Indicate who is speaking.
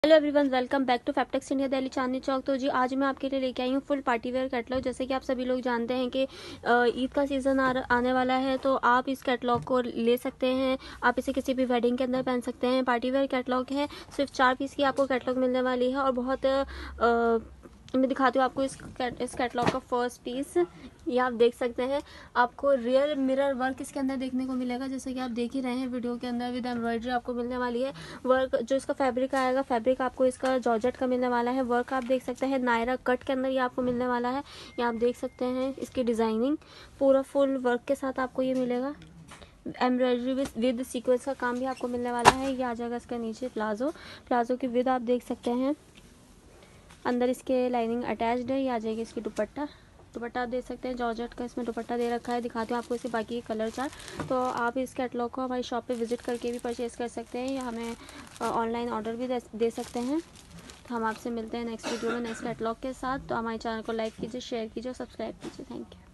Speaker 1: Hello everyone, welcome back to Faptex India Delhi Chandni Chowk. तो जी आज मैं आपके लिए लेके आई हूँ फुल पार्टी वेयर कैटलॉग। जैसे कि आप सभी लोग जानते हैं कि ईद का सीज़न आने वाला है, तो आप इस कैटलॉग को ले सकते हैं। आप इसे किसी भी वेडिंग के अंदर पहन सकते हैं। पार्टी वेयर कैटलॉग है, सिर्फ 4 पीस की आपको कैटलॉग मिलने वाली है और बहुत मैं दिखाती हूँ आपको इस कैटलॉग का फर्स्ट पीस। ये आप देख सकते हैं, आपको रियल मिरर वर्क इसके अंदर देखने को मिलेगा। जैसे कि आप देख ही रहे हैं वीडियो के अंदर, विद एम्ब्रॉयडरी आपको मिलने वाली है। वर्क जो इसका फैब्रिक आएगा, फैब्रिक आपको इसका जॉर्जेट का मिलने वाला है। वर्क आप देख सकते हैं नायरा कट के अंदर ये आपको मिलने वाला है। ये आप देख सकते हैं इसकी डिज़ाइनिंग पूरा फुल वर्क के साथ आपको ये मिलेगा। एम्ब्रॉयडरी विद सीक्वेंस का काम भी आपको मिलने वाला है। ये आ जाएगा इसका नीचे प्लाजो की विद आप देख सकते हैं। अंदर इसके लाइनिंग अटैच्ड है। ये आ जाएगी इसकी दुपट्टा आप देख सकते हैं जॉर्जेट का इसमें दुपट्टा दे रखा है। दिखाती हूँ आपको इसके बाकी के कलर चार्ट। तो आप इस कैटलॉग को हमारी शॉप पे विजिट करके भी परचेज़ कर सकते हैं या हमें ऑनलाइन ऑर्डर भी दे सकते हैं। तो हम आपसे मिलते हैं नेक्स्ट वीडियो में नेक्स्ट कैटलॉग के साथ। तो हमारे चैनल को लाइक कीजिए, शेयर कीजिए और सब्सक्राइब कीजिए। Thank you.